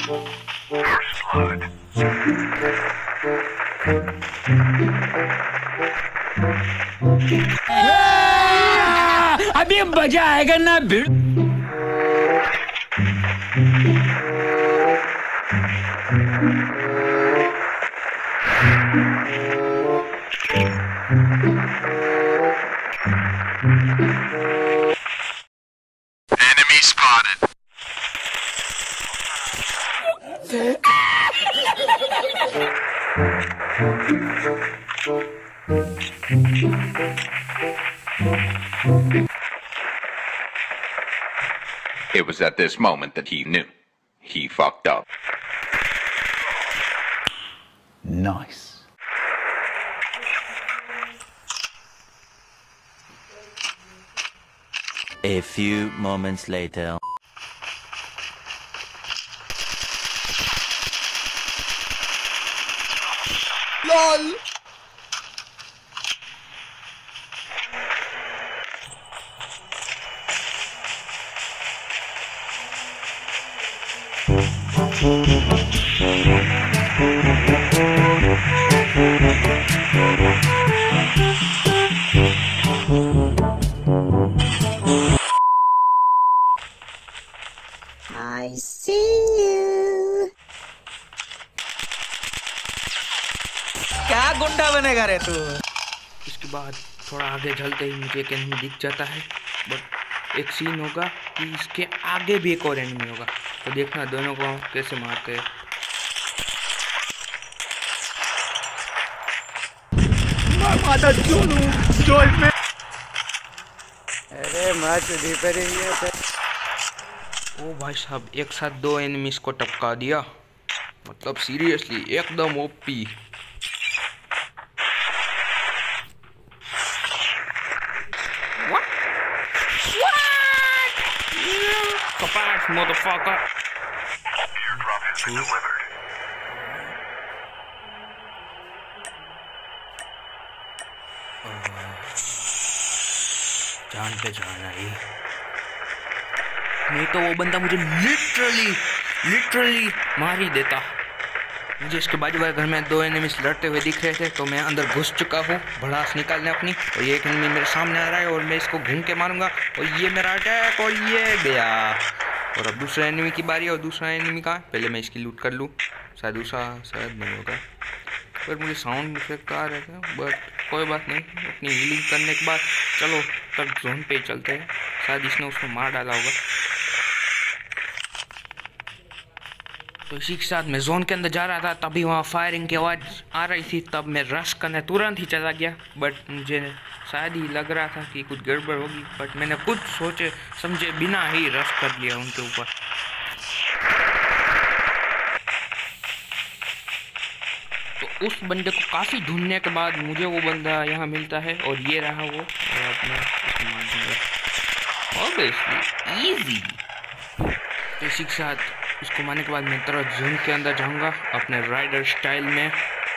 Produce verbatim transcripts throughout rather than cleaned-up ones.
अभी मजा आएगा ना भिड़। Enemy spotted. It was at this moment that he knew. He fucked up. Nice. A few moments later. LOL. I see you. क्या गुंडा बनेगा रे तू? इसके बाद थोड़ा आगे चलते ही मुझे एक एनिमी दिख जाता है, बट एक सीन होगा कि इसके आगे भी एक और एनिमी होगा, तो देखना दोनों को कैसे मारते हैं। माता क्यों में? अरे मार चुदी पर ही है। ओ भाई साहब, एक साथ दो एनिमीज को टपका दिया, मतलब सीरियसली एकदम ओपी। कपास motherfucker। Airdrop has been delivered. जान पे जान आई, नहीं तो वो बंदा मुझे लिटरली लिटरली मार ही देता। मुझे इसके बाजू वाले घर में दो एनिमीज लड़ते हुए दिख रहे थे, तो मैं अंदर घुस चुका हूँ भड़ास निकालने अपनी, और ये एक एनिमी मेरे सामने आ रहा है और मैं इसको घूम के मारूंगा, और ये मेरा अटैक, और ये गया। और अब दूसरे एनिमी की बारी है, और दूसरा एनिमी कहाँ? पहले मैं इसकी लूट कर लूँ, शायद दूसरा शायद नहीं होगा, पर मुझे साउंड इफेक्ट आ रहा है, बट कोई बात नहीं। अपनी हीलिंग करने के बाद चलो तब जोन पे ही चलते हैं, शायद इसने उसको मार डाला होगा। तो इसी के साथ मैं जोन के अंदर जा रहा था, तभी वहाँ फायरिंग की आवाज़ आ रही थी, तब मैं रश करने तुरंत ही चला गया, बट मुझे शायद ही लग रहा था कि कुछ गड़बड़ होगी, बट मैंने कुछ सोचे समझे बिना ही रश कर लिया उनके ऊपर। तो उस बंदे को काफ़ी ढूंढने के बाद मुझे वो बंदा यहाँ मिलता है, और ये रहा वो, और अब मैं उसको मार दूँगा ऑब्वियसली ईजी। तो इसी के साथ उसको मारने के बाद मैं तरह जोन के अंदर जाऊंगा अपने राइडर स्टाइल में।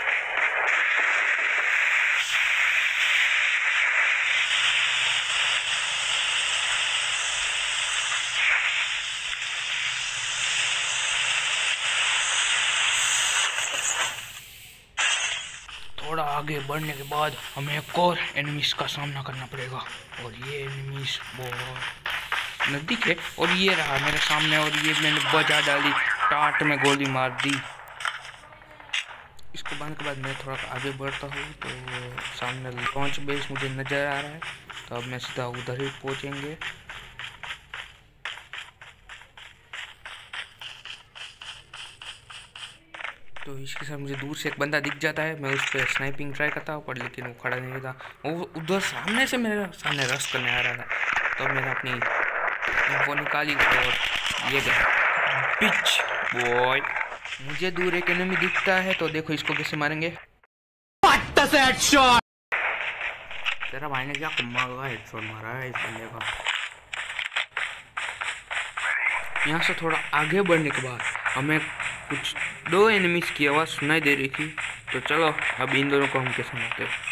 थोड़ा आगे बढ़ने के बाद हमें एक और एनिमीज का सामना करना पड़ेगा, और ये एनिमीज बहुत नजदीक है, और ये रहा मेरे सामने, और ये मैंने बजा डाली, टाट में गोली मार दी। इसको बांधने के बाद मैं थोड़ा आगे बढ़ता हूँ, तो सामने लॉन्च बेस मुझे नज़र आ रहा है, तो अब मैं सीधा उधर ही पहुँचेंगे। तो इसके साथ मुझे दूर से एक बंदा दिख जाता है, मैं उस पर स्नाइपिंग ट्राई करता हूँ, पर लेकिन वो खड़ा नहीं था, वो उधर सामने से मेरे सामने रश करने आ रहा था, तो मैंने अपनी वो निकाली और ये गया पिच बॉय। मुझे दूर एक एनिमी दिखता है, तो देखो इसको कैसे मारेंगे। तेरा भाई ने क्या कमाल का हेडशॉट मारा है इस बंदे का। यहाँ से थोड़ा आगे बढ़ने के बाद हमें कुछ दो एनिमीज की आवाज़ सुनाई दे रही थी, तो चलो अब इन दोनों को हम कैसे मारते हैं।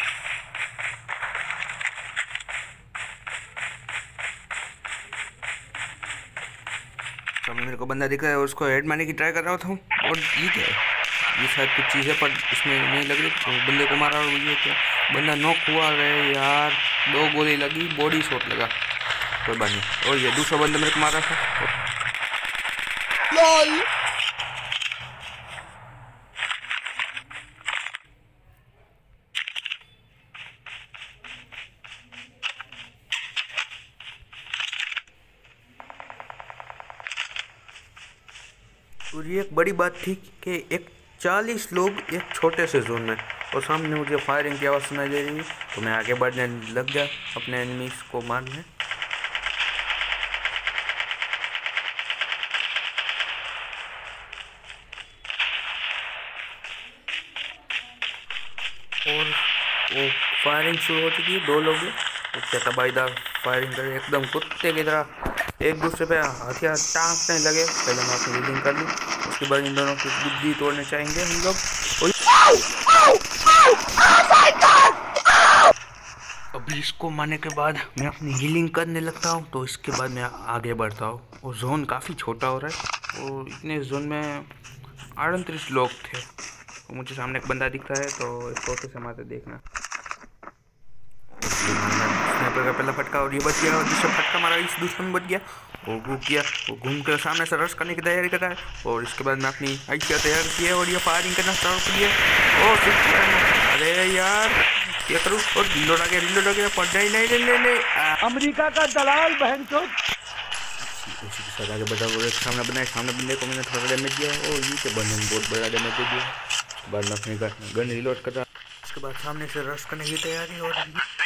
सामने मेरे को बंदा दिख रहा है और उसको हेड मारने की ट्राई कर रहा था और ये क्या है, ये शायद कुछ चीज़ है पर इसमें नहीं लग रही। तो बंदे को मारा और ये क्या, बंदा नॉक हुआ है यार, दो गोली लगी, बॉडी शॉट लगा, कोई बात नहीं। और ये दूसरा बंदा मेरे को मारा था। और ये एक बड़ी बात थी कि एक चालीस लोग एक छोटे से जोन में, और सामने मुझे फायरिंग की आवाज़ सुनाई दे रही है। तो मैं आगे बढ़ने लग गया अपने एनिमीज को मारने। और वो फायरिंग शुरू हो चुकी है, दो लोग उसके तबाहीदार फायरिंग करे एकदम कुत्ते की तरह, एक दूसरे पे हथियार टाँकने लगे। पहले मैं अपनी रीडिंग कर लूँ, उसके बाद इन दोनों की बुद्धि तोड़ने चाहेंगे हम लोग। अभी इसको मारने के बाद मैं अपनी हीलिंग करने लगता हूँ, तो इसके बाद मैं आगे बढ़ता हूँ। और जोन काफ़ी छोटा हो रहा है और इतने जोन में अड़तीस लोग थे। तो मुझे सामने एक बंदा दिखता है, तो इस फोटो से मारते देखना। स्नाइपर का पहला फटका और ये बच गया, और दूसरा फटका मारा, इस दुश्मन बच गया। वो घूम गया, वो घूम कर सामने से रश करने की तैयारी कर रहा है। और इसके बाद मैं अपनी आइडिया तैयार की है और ये फायरिंग करना स्टार्ट कर दिया। और अरे यार क्या करूँ, और रिलोड आ गया, रिलोड आ गया, पड़ जाए नहीं नहीं नहीं नहीं अमेरिका का दलाल बहन चोद। उसी के साथ आगे बढ़ा और एक सामने बनाए, सामने बंदे को मैंने थोड़ा डैमेज दिया और ये के बंदे ने बहुत बड़ा डैमेज दे दिया। बाद में अपने गन रिलोड कर रहा, उसके बाद सामने से रश करने की तैयारी हो रही है।